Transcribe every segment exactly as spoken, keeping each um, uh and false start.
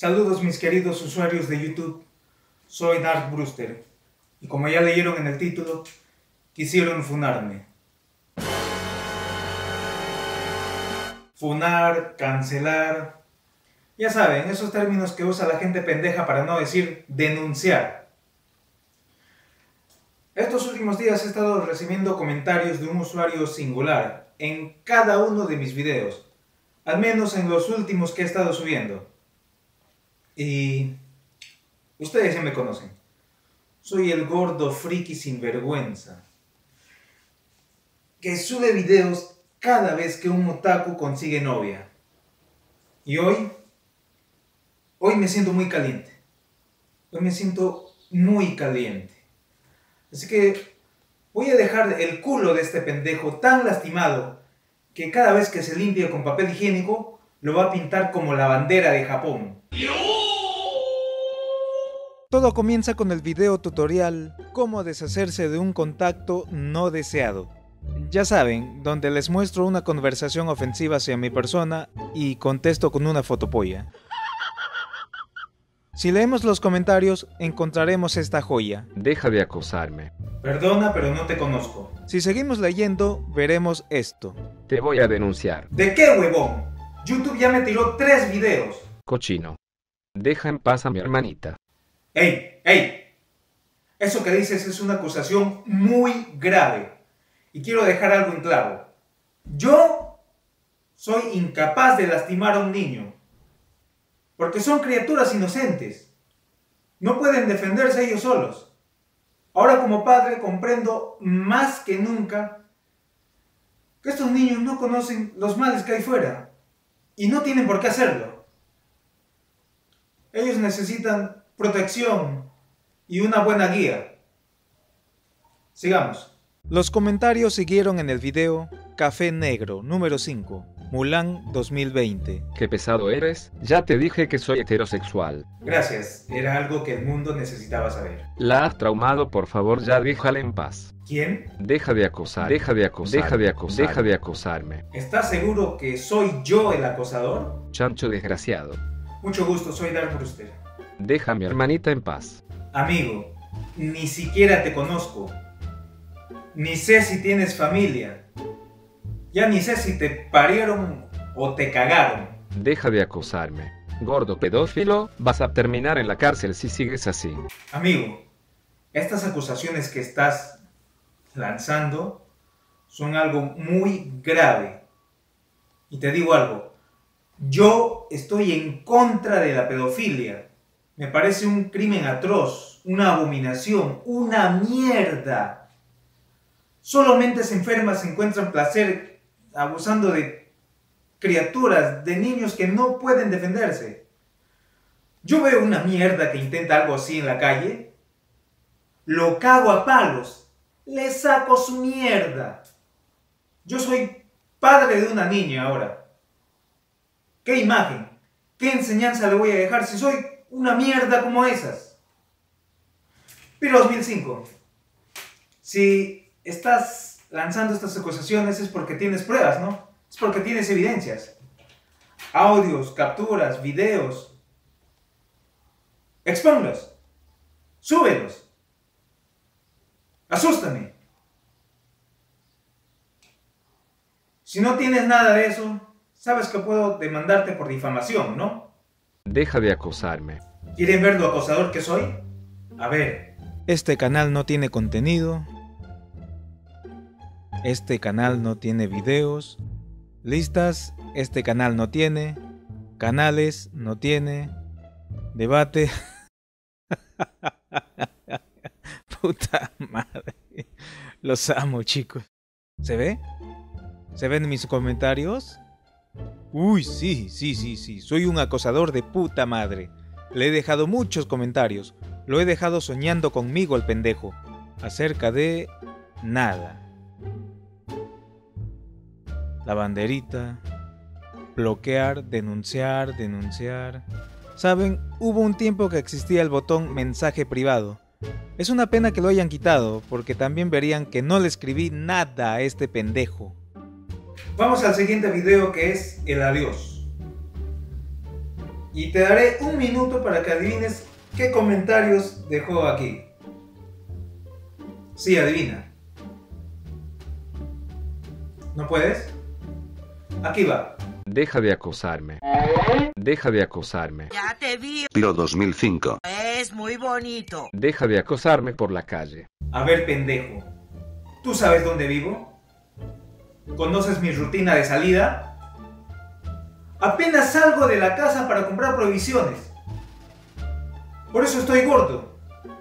Saludos mis queridos usuarios de YouTube, soy Dark Brewster y como ya leyeron en el título, quisieron funarme. Funar, cancelar, ya saben, esos términos que usa la gente pendeja para no decir denunciar. Estos últimos días he estado recibiendo comentarios de un usuario singular en cada uno de mis videos, al menos en los últimos que he estado subiendo. Y ustedes ya me conocen. Soy el gordo friki sinvergüenza que sube videos cada vez que un otaku consigue novia. Y hoy, hoy me siento muy caliente. Hoy me siento muy caliente. Así que voy a dejar el culo de este pendejo tan lastimado que cada vez que se limpia con papel higiénico lo va a pintar como la bandera de Japón. Todo comienza con el video tutorial Cómo deshacerse de un contacto no deseado. Ya saben, donde les muestro una conversación ofensiva hacia mi persona y contesto con una fotopolla. Si leemos los comentarios, encontraremos esta joya. Deja de acosarme. Perdona, pero no te conozco. Si seguimos leyendo, veremos esto. Te voy a denunciar. ¿De qué, huevón? YouTube ya me tiró tres videos. Cochino. Deja en paz a mi hermanita. ¡Ey! ¡Ey! Eso que dices es una acusación muy grave. Y quiero dejar algo en claro. Yo soy incapaz de lastimar a un niño. Porque son criaturas inocentes. No pueden defenderse ellos solos. Ahora como padre comprendo más que nunca que estos niños no conocen los males que hay fuera. Y no tienen por qué hacerlo. Ellos necesitan protección y una buena guía. Sigamos. Los comentarios siguieron en el video Café Negro, número cinco, Mulan dos mil veinte. Qué pesado eres, ya te dije que soy heterosexual. Gracias, era algo que el mundo necesitaba saber. La has traumado, por favor ya déjala en paz. ¿Quién? Deja de acosar, deja de acosar, deja de acosar, deja de acosarme. ¿Estás seguro que soy yo el acosador? Chancho desgraciado. Mucho gusto, soy Dark Brewster. Deja a mi hermanita en paz. Amigo, ni siquiera te conozco. Ni sé si tienes familia. Ya ni sé si te parieron o te cagaron. Deja de acosarme. Gordo pedófilo, vas a terminar en la cárcel si sigues así. Amigo, estas acusaciones que estás lanzando son algo muy grave. Y te digo algo, yo estoy en contra de la pedofilia. Me parece un crimen atroz, una abominación, una mierda. Solo mentes enfermas encuentran placer abusando de criaturas, de niños que no pueden defenderse. Yo veo una mierda que intenta algo así en la calle, lo cago a palos, le saco su mierda. Yo soy padre de una niña ahora. ¿Qué imagen, qué enseñanza le voy a dejar si soy una mierda como esas? Pero dos mil cinco. Si estás lanzando estas acusaciones es porque tienes pruebas, ¿no? Es porque tienes evidencias. Audios, capturas, videos. Expónlos. Súbelos. Asústame. Si no tienes nada de eso, sabes que puedo demandarte por difamación, ¿no? Deja de acosarme. ¿Quieren ver lo acosador que soy? A ver. Este canal no tiene contenido. Este canal no tiene videos. Listas, este canal no tiene. Canales, no tiene. Debate. Puta madre. Los amo, chicos. ¿Se ve? ¿Se ven mis comentarios? Uy, sí, sí, sí, sí. Soy un acosador de puta madre. Le he dejado muchos comentarios. Lo he dejado soñando conmigo el pendejo. Acerca de... nada. La banderita. Bloquear, denunciar, denunciar. Saben, hubo un tiempo que existía el botón mensaje privado. Es una pena que lo hayan quitado, porque también verían que no le escribí nada a este pendejo. Vamos al siguiente video que es el adiós. Y te daré un minuto para que adivines qué comentarios dejó aquí. Sí, adivina. ¿No puedes? Aquí va. Deja de acosarme. Deja de acosarme. Ya te vi. Piro dos mil cinco. Es muy bonito. Deja de acosarme por la calle. A ver, pendejo. ¿Tú sabes dónde vivo? ¿Conoces mi rutina de salida? Apenas salgo de la casa para comprar provisiones. Por eso estoy gordo.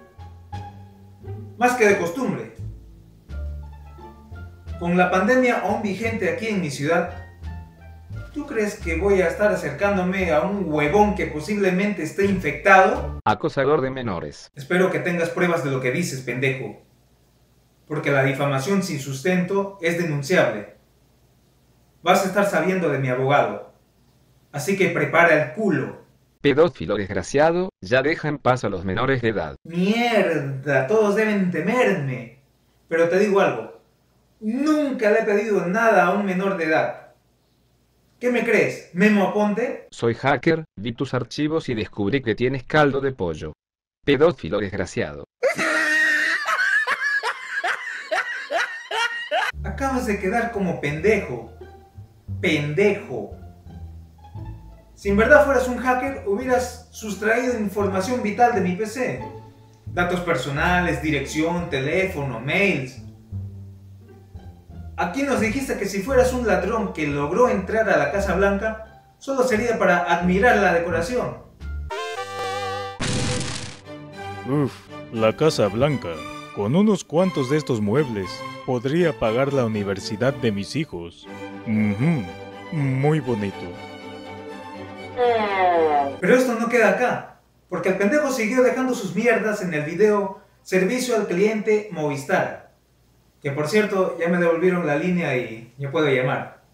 Más que de costumbre. Con la pandemia aún vigente aquí en mi ciudad, ¿tú crees que voy a estar acercándome a un huevón que posiblemente esté infectado? Acosador de menores. Espero que tengas pruebas de lo que dices, pendejo. Porque la difamación sin sustento es denunciable. Vas a estar sabiendo de mi abogado. Así que prepara el culo. Pedófilo desgraciado, ya deja en paz a los menores de edad. Mierda, todos deben temerme. Pero te digo algo. Nunca le he pedido nada a un menor de edad. ¿Qué me crees? ¿Memo Aponte? Soy hacker, vi tus archivos y descubrí que tienes caldo de pollo. Pedófilo desgraciado. Acabas de quedar como pendejo. Pendejo. Si en verdad fueras un hacker, hubieras sustraído información vital de mi P C. Datos personales, dirección, teléfono, mails. Aquí nos dijiste que si fueras un ladrón que logró entrar a la Casa Blanca, solo sería para admirar la decoración. Uf, la Casa Blanca. Con unos cuantos de estos muebles, podría pagar la universidad de mis hijos. Ujú, muy bonito. Pero esto no queda acá, porque el pendejo siguió dejando sus mierdas en el video Servicio al Cliente Movistar. Que por cierto, ya me devolvieron la línea y ya puedo llamar.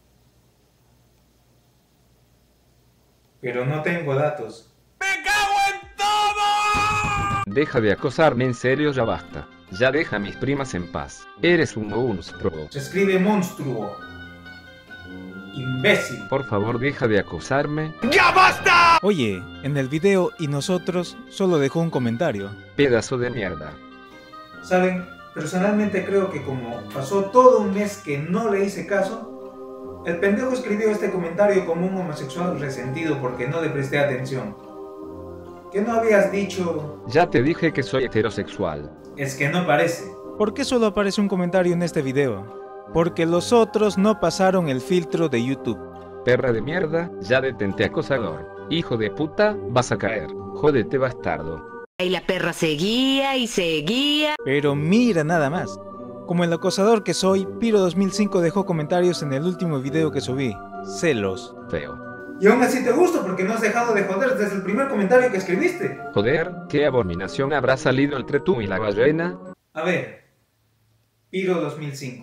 Pero no tengo datos. ¡Me cago en todo! Deja de acosarme, en serio, ya basta. Ya deja a mis primas en paz. Eres un monstruo. Se escribe monstruo. Imbécil. Por favor, deja de acosarme. Oye, en el video y nosotros solo dejó un comentario. Pedazo de mierda. ¿Saben? Personalmente creo que como pasó todo un mes que no le hice caso, el pendejo escribió este comentario como un homosexual resentido porque no le presté atención. ¿Qué no habías dicho? Ya te dije que soy heterosexual. Es que no parece. ¿Por qué solo aparece un comentario en este video? Porque los otros no pasaron el filtro de YouTube. Perra de mierda, ya detente, acosador. Hijo de puta, vas a caer. Jódete, bastardo. Y la perra seguía y seguía. Pero mira nada más. Como el acosador que soy, Piro dos mil cinco dejó comentarios en el último video que subí. Celos. Feo. Y aún así te gusto porque no has dejado de joder desde el primer comentario que escribiste. Joder, ¿qué abominación habrá salido entre tú y la ballena? A ver, Piro dos mil cinco.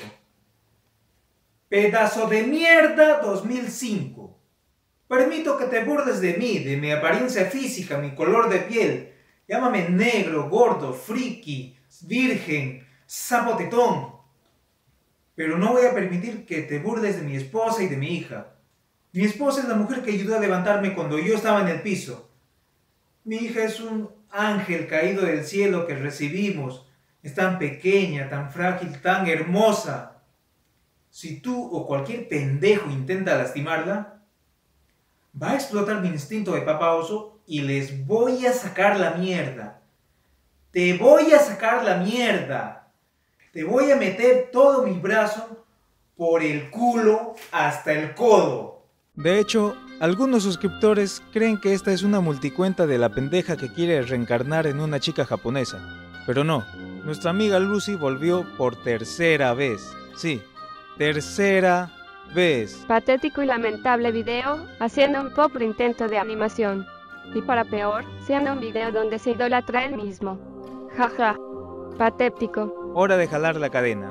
Pedazo de mierda dos mil cinco. Permito que te burles de mí, de mi apariencia física, mi color de piel. Llámame negro, gordo, friki, virgen, sapo tetón. Pero no voy a permitir que te burles de mi esposa y de mi hija. Mi esposa es la mujer que ayudó a levantarme cuando yo estaba en el piso. Mi hija es un ángel caído del cielo que recibimos. Es tan pequeña, tan frágil, tan hermosa. Si tú o cualquier pendejo intenta lastimarla, va a explotar mi instinto de papá oso y les voy a sacar la mierda. Te voy a sacar la mierda. Te voy a meter todo mi brazo por el culo hasta el codo. De hecho, algunos suscriptores creen que esta es una multicuenta de la pendeja que quiere reencarnar en una chica japonesa. Pero no, nuestra amiga Lucy volvió por tercera vez. Sí, tercera vez. Patético y lamentable video, haciendo un pobre intento de animación. Y para peor, siendo un video donde se idolatra él mismo. Jaja. Patético. Hora de jalar la cadena.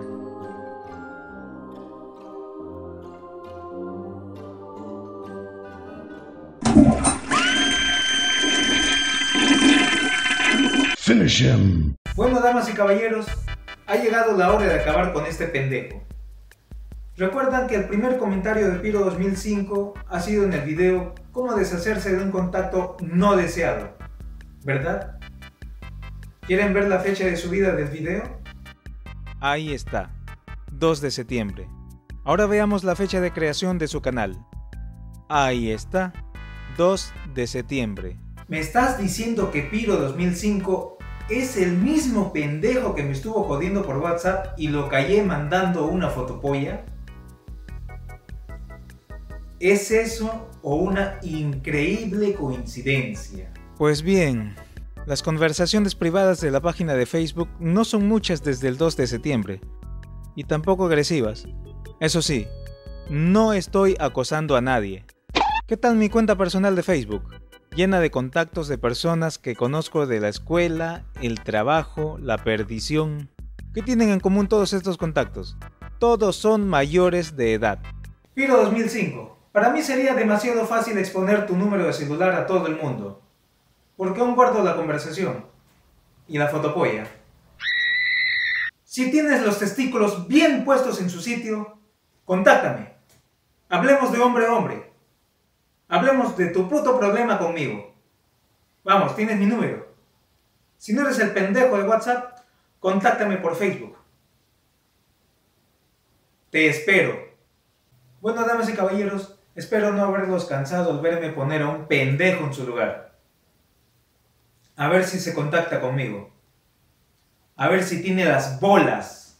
Finish him. Bueno, damas y caballeros, ha llegado la hora de acabar con este pendejo. ¿Recuerdan que el primer comentario de Piro dos mil cinco ha sido en el video cómo deshacerse de un contacto no deseado, ¿verdad? ¿Quieren ver la fecha de subida del video? Ahí está, dos de septiembre. Ahora veamos la fecha de creación de su canal. Ahí está, dos de septiembre. ¿Me estás diciendo que Piro dos mil cinco es el mismo pendejo que me estuvo jodiendo por WhatsApp y lo callé mandando una fotopolla? ¿Es eso o una increíble coincidencia? Pues bien, las conversaciones privadas de la página de Facebook no son muchas desde el dos de septiembre, y tampoco agresivas. Eso sí, no estoy acosando a nadie. ¿Qué tal mi cuenta personal de Facebook? Llena de contactos de personas que conozco de la escuela, el trabajo, la perdición. ¿Qué tienen en común todos estos contactos? Todos son mayores de edad. Piro dos mil cinco. Para mí sería demasiado fácil exponer tu número de celular a todo el mundo. ¿Por qué aún guardo la conversación? Y la fotopolla. Si tienes los testículos bien puestos en su sitio, contáctame. Hablemos de hombre a hombre. Hablemos de tu puto problema conmigo. Vamos, tienes mi número. Si no eres el pendejo de WhatsApp, contáctame por Facebook. Te espero. Bueno, damas y caballeros, espero no haberlos cansado al verme poner a un pendejo en su lugar. A ver si se contacta conmigo. A ver si tiene las bolas.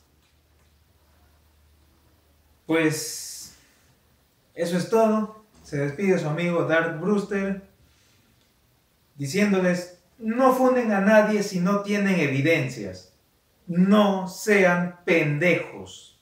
Pues eso es todo. Se despide su amigo Dark Brewster diciéndoles: no funden a nadie si no tienen evidencias. No sean pendejos.